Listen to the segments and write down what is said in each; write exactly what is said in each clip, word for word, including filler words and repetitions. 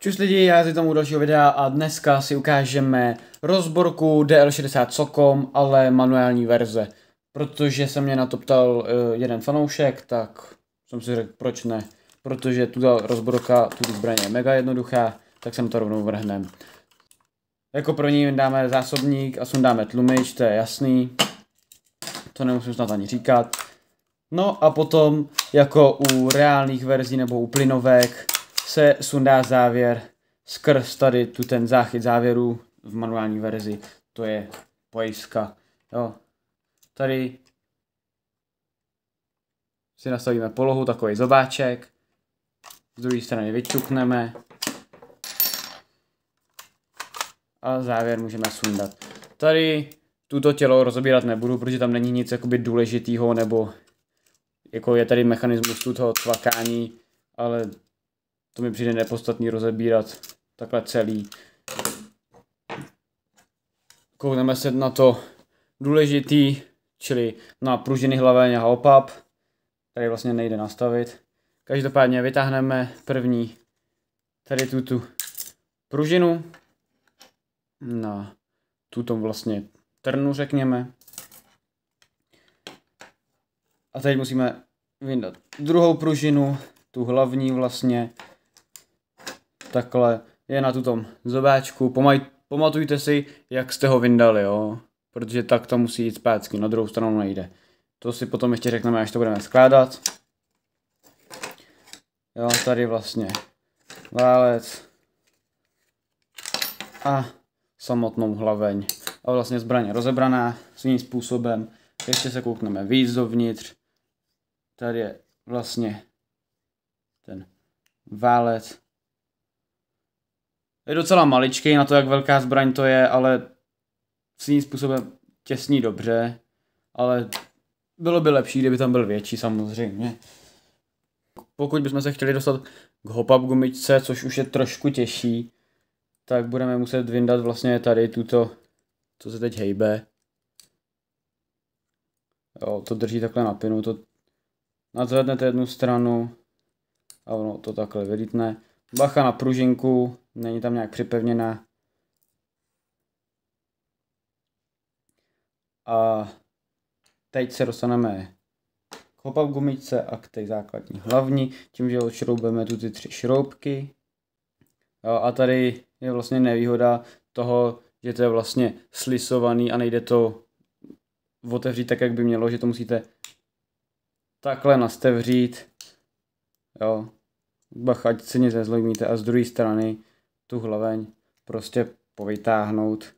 Čus lidi, já si tomu dalšího videa a dneska si ukážeme rozborku D L šedesát Socom, ale manuální verze. Protože se mě na to ptal uh, jeden fanoušek, tak jsem si řekl, proč ne. Protože tuto rozborka, tuto zbraň je mega jednoduchá, tak se na to rovnou vrhneme. Jako první dáme zásobník a sundáme tlumič, to je jasný. To nemusím snad ani říkat. No a potom, jako u reálných verzí nebo u plynovek, se sundá závěr skrz tady tu ten záchyt závěru v manuální verzi. To je pojistka. Jo. Tady si nastavíme polohu, takový zobáček. Z druhé strany vyťukneme. A závěr můžeme sundat. Tady tuto tělo rozebírat nebudu, protože tam není nic jakoby důležitýho, nebo jako je tady mechanismus toho cvakání, ale to mi přijde nepodstatný rozebírat takhle celý. Koukneme se na to důležitý, čili na pružiny hlaveň a hopap. Tady vlastně nejde nastavit. Každopádně vytáhneme první tady tuto pružinu na tuto vlastně trnu, řekněme. A teď musíme vyndat druhou pružinu, tu hlavní vlastně. Takhle je na tuto zobáčku. Pomaj, pamatujte si, jak jste ho vyndali, jo. Protože tak to musí jít zpátky, na druhou stranu nejde. To si potom ještě řekneme, až to budeme skládat. Jo, tady vlastně válec a samotnou hlaveň. A vlastně zbraň je rozebraná svým způsobem. Ještě se koukneme víc dovnitř. Tady je vlastně ten válec. Je docela maličký na to, jak velká zbraň to je, ale svým způsobem těsní dobře. Ale bylo by lepší, kdyby tam byl větší samozřejmě. Pokud bychom se chtěli dostat k hop-up gumičce, což už je trošku těžší, tak budeme muset vyndat vlastně tady tuto, co se teď hejbe. Jo, to drží takhle na pinu, to nadzvednete jednu stranu a ono to takhle vylítne. Bacha na pružinku, není tam nějak připevněná. A teď se dostaneme k hop-up gumičce a k té základní hlavní, tím, že odšroubeme tu ty tři šroubky. Jo, a tady je vlastně nevýhoda toho, že to je vlastně slisovaný a nejde to otevřít tak, jak by mělo, že to musíte takhle nastevřít. Jo. Bacha, ať se nic nezlomíte, a z druhé strany tu hlaveň prostě povytáhnout.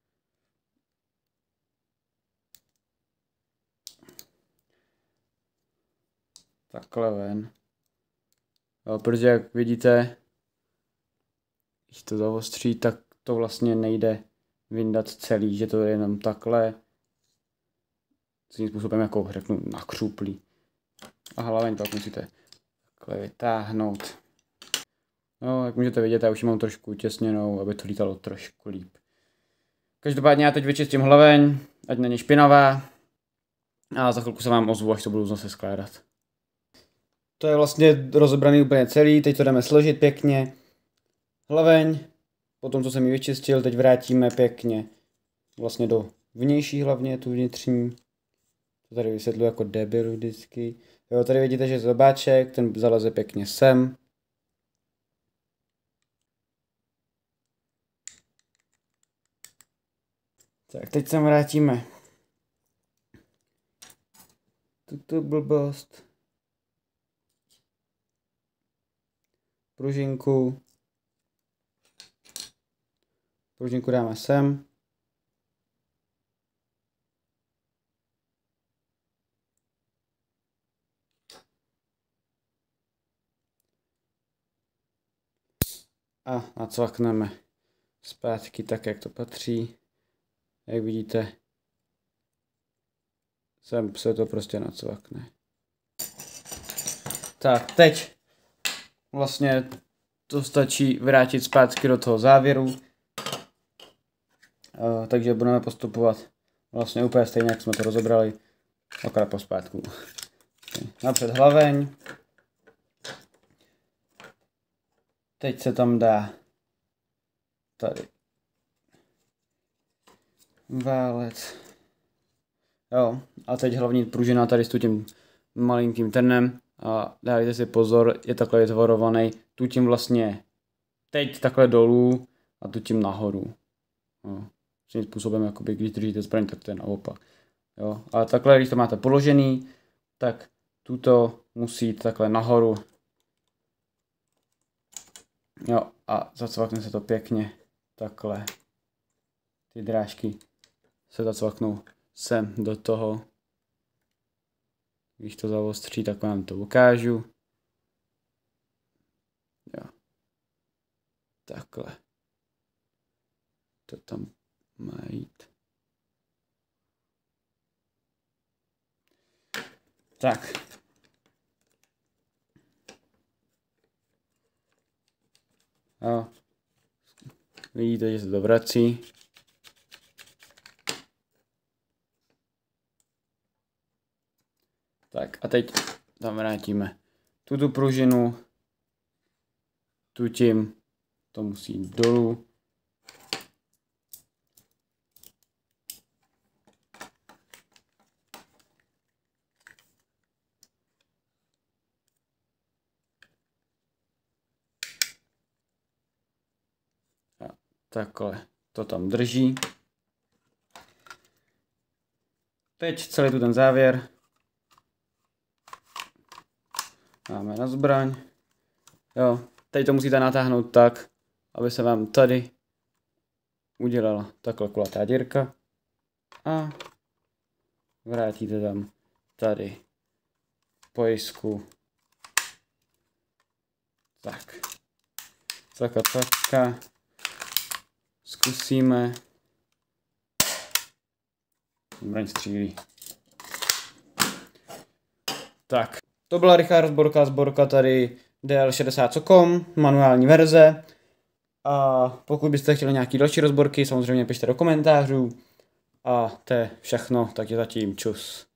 Takhle ven. Jo, protože jak vidíte, když to zaostří, tak to vlastně nejde vyndat celý, že to je jenom takhle. Svým způsobem jako řeknu nakřuplý. A hlaveň pak musíte takhle vytáhnout. No, jak můžete vidět, já už ji mám trošku utěsněnou, aby to lítalo trošku líp. Každopádně já teď vyčistím hlaveň, ať není špinavá. A za chvilku se vám ozvu, až to budu zase skládat. To je vlastně rozebraný úplně celý, teď to jdeme složit pěkně. Hlaveň, potom co jsem ji vyčistil, teď vrátíme pěkně vlastně do vnější hlavně, tu vnitřní. To tady vysvětluji jako debil vždycky. Jo, tady vidíte, že zobáček, ten zaleze pěkně sem. Tak, teď sem vrátíme tuto blbost. Pružinku. Pružinku dáme sem. A nacvakneme zpátky tak, jak to patří. Jak vidíte, sem se to prostě nacvakne. Tak, teď vlastně to stačí vrátit zpátky do toho závěru. Uh, takže budeme postupovat vlastně úplně stejně, jak jsme to rozebrali, akorát pospátku. Napřed hlaveň. teď se tam dá tady válec. Jo, a teď hlavní pružina tady s tím malinkým trnem. A dávajte si pozor, je takhle vytvorovaný, tu tím vlastně teď takhle dolů a tu tím nahoru. Jo. Tím způsobem, jakoby, když držíte zbraň, tak to je naopak. Jo. Ale takhle, když to máte položený, tak tuto musí jít takhle nahoru. Jo, a zacvakne se to pěkně. Takhle. Ty drážky se zacvaknou sem do toho. Když to zaostří, tak vám to ukážu. Jo. Takhle. To tam má jít. Tak. Jo. Vidíte, že se to vrací. Tak a teď tam vrátíme tuto pružinu, tu tím, to musí jít dolů. A takhle to tam drží. Teď celý tu ten závěr máme na zbraň. Jo, teď to musíte natáhnout tak, aby se vám tady udělala takhle kulatá dírka. A vrátíte tam tady pojistku. Tak. Caka, caka. Zkusíme. Zbraň střílí. Tak. To byla rychlá rozborka, zborka tady D L šedesát tečka com, manuální verze. A pokud byste chtěli nějaký další rozborky, samozřejmě pište do komentářů. A to je všechno, takže zatím čus.